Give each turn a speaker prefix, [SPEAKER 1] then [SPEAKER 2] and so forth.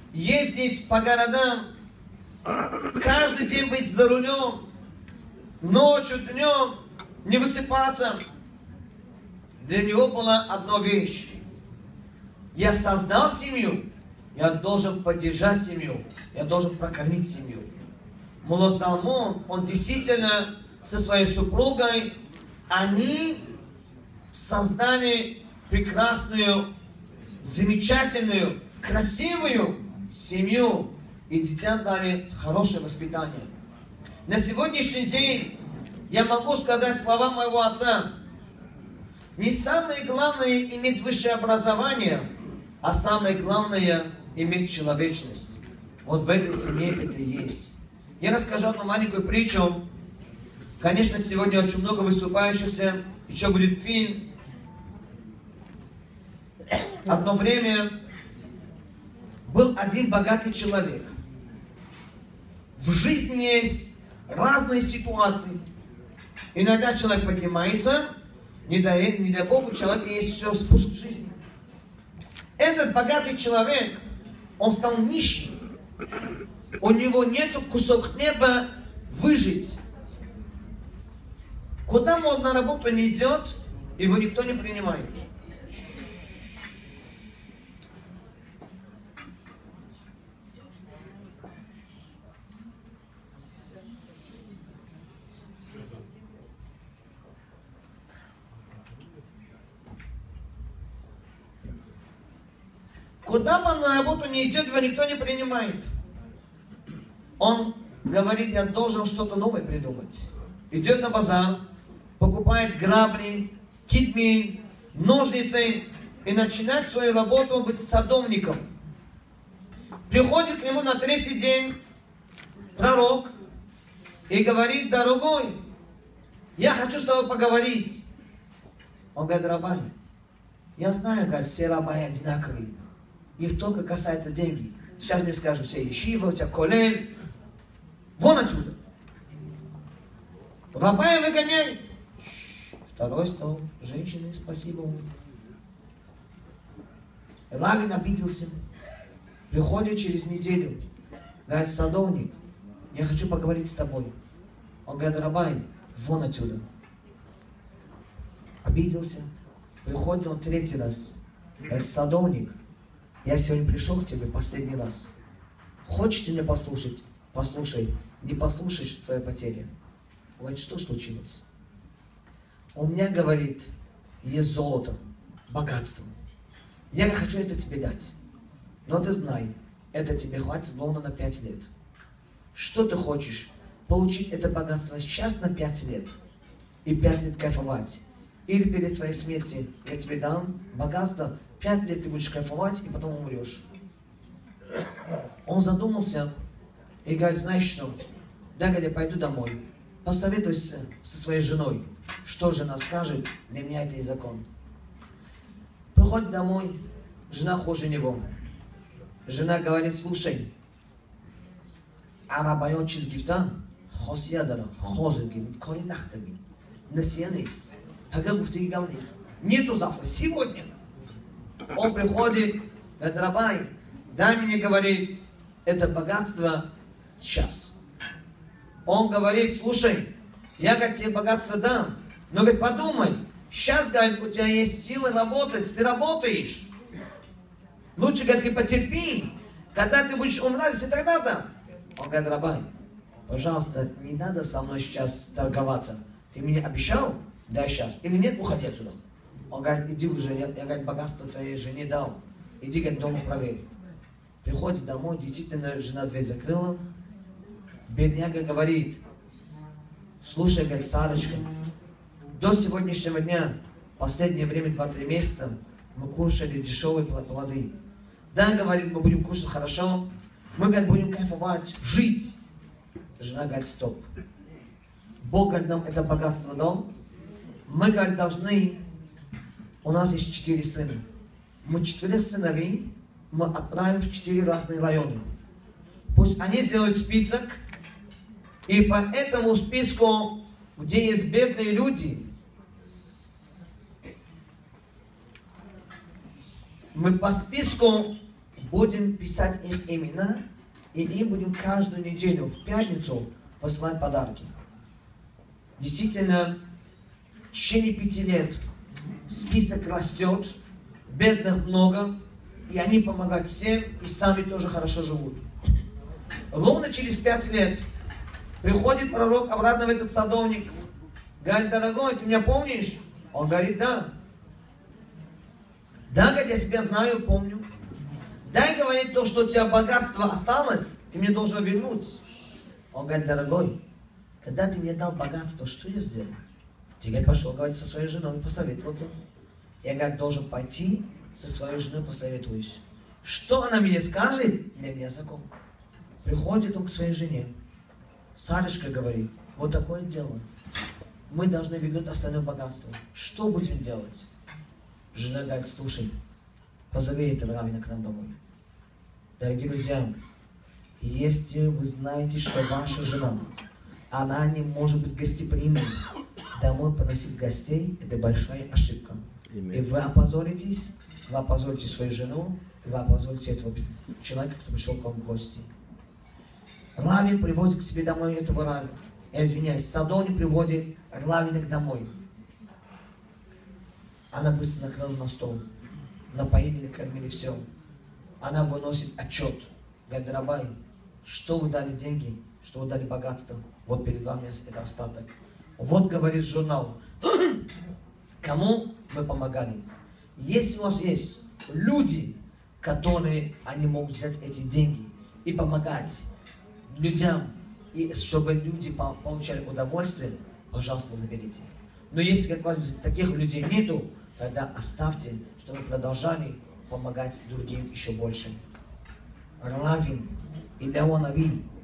[SPEAKER 1] ездить по городам, каждый день быть за рулем, ночью, днем, не высыпаться. Для него была одна вещь. Я создал семью, я должен поддержать семью, я должен прокормить семью. Мулла Салмон, он действительно со своей супругой, они создали прекрасную, замечательную, красивую семью. И детям дали хорошее воспитание. На сегодняшний день я могу сказать слова моего отца. Не самое главное иметь высшее образование, а самое главное иметь человечность. Вот в этой семье это и есть. Я расскажу одну маленькую притчу. Конечно, сегодня очень много выступающихся. Еще будет фильм. Одно время был один богатый человек. В жизни есть разные ситуации. Иногда человек поднимается, не дай Богу, у человека есть все спуск в жизни. Этот богатый человек, он стал нищим. У него нету кусок хлеба выжить. Куда он на работу не идет, его никто не принимает. Куда бы он на работу не идет, его никто не принимает. Он говорит, я должен что-то новое придумать. Идет на базар, покупает грабли, китмень, ножницы и начинает свою работу быть садовником. Приходит к нему на третий день пророк и говорит, дорогой, я хочу с тобой поговорить. Он говорит, рабай, я знаю, говорит, все рабы одинаковые. Их только касается деньги. Сейчас мне скажут, все ешива, у тебя колель. Вон отсюда. Рабая выгоняет. Второй стол. Женщины, спасибо вам. Раввин обиделся. Приходит через неделю. Говорит, садовник, я хочу поговорить с тобой. Он говорит, рабай, вон отсюда. Обиделся. Приходит он третий раз. Говорит, садовник, я сегодня пришел к тебе последний раз. Хочешь ты меня послушать? Послушай. Не послушаешь, твоя потеря. Говорит, что случилось? У меня, говорит, есть золото, богатство. Я хочу это тебе дать. Но ты знай, это тебе хватит ровно на 5 лет. Что ты хочешь? Получить это богатство сейчас на 5 лет. И 5 лет кайфовать. Или перед твоей смертью я тебе дам богатство, 5 лет ты будешь кайфовать, и потом умрешь. Он задумался и говорит, знаешь что, да, я пойду домой, посоветуйся со своей женой, что жена скажет, для меня это и закон. Приходит домой, жена хуже него. Жена говорит, слушай, арабайон чиз гифта, хосиядара, хозыргин, кони нахтагин, насиянис, хагагуфтиги гавнис, нету завтра, сегодня. Он приходит, говорит, рабай, дай мне, говорит, это богатство сейчас. Он говорит, слушай, я, говорит, тебе богатство дам, но, говорит, подумай, сейчас, говорит, у тебя есть силы работать, ты работаешь. Лучше, говорит, ты потерпи, когда ты будешь умирать, и тогда дам. Он говорит, рабай, пожалуйста, не надо со мной сейчас торговаться. Ты мне обещал? Да, сейчас. Или нет, уходи отсюда. Он говорит, иди уже, я говорит, богатство твоей жене дал. Иди, говорит, дома проверь. Приходит домой, действительно, жена дверь закрыла. Бедняга говорит, слушай, говорит, Сарочка, до сегодняшнего дня, последнее время, 2-3 месяца, мы кушали дешевые плоды. Да, говорит, мы будем кушать хорошо, мы, говорит, будем кайфовать, жить. Жена говорит, стоп. Бог, говорит, нам это богатство дал. Мы, говорит, должны... У нас есть 4 сына. Мы 4 сыновей мы отправим в 4 разные района. Пусть они сделают список, и по этому списку, где есть бедные люди, мы по списку будем писать их имена, и им будем каждую неделю в пятницу посылать подарки. Действительно, в течение 5 лет список растет, бедных много, и они помогают всем, и сами тоже хорошо живут. Ровно через 5 лет приходит пророк обратно в этот садовник, говорит: дорогой, ты меня помнишь? Он говорит: да. Да, говорит, я тебя знаю, помню. Дай, говорит, то, что у тебя богатство осталось, ты мне должен вернуть. Он говорит: дорогой, когда ты мне дал богатство, что я сделал? Ты, говорит, пошел, говорит, со своей женой посоветоваться. Я, говорит, должен пойти со своей женой посоветуюсь. Что она мне скажет, для меня закон. Приходит он к своей жене. Сарочка говорит: вот такое дело. Мы должны вернуть остальное богатство. Что будем делать? Жена говорит: слушай, позови этого раввина к нам домой. Дорогие друзья, если вы знаете, что ваша жена, она не может быть гостеприимной, домой поносить гостей, это большая ошибка. И вы опозоритесь свою жену, и вы опозорите этого человека, кто пришел к вам в гости. Раввин приводит к себе домой этого раввина. Я извиняюсь, садовник приводит раввина домой. Она быстро накрыла на стол, напоили, накормили, все. Она выносит отчет. Говорит: рабай, что вы дали деньги, что вы дали богатство, вот перед вами это остаток. Вот, говорит журнал, кому мы помогали. Если у вас есть люди, которые они могут взять эти деньги и помогать людям, и чтобы люди получали удовольствие, пожалуйста, заберите. Но если как вас таких людей нету, тогда оставьте, чтобы продолжали помогать другим еще больше. Раввин Эляу Нави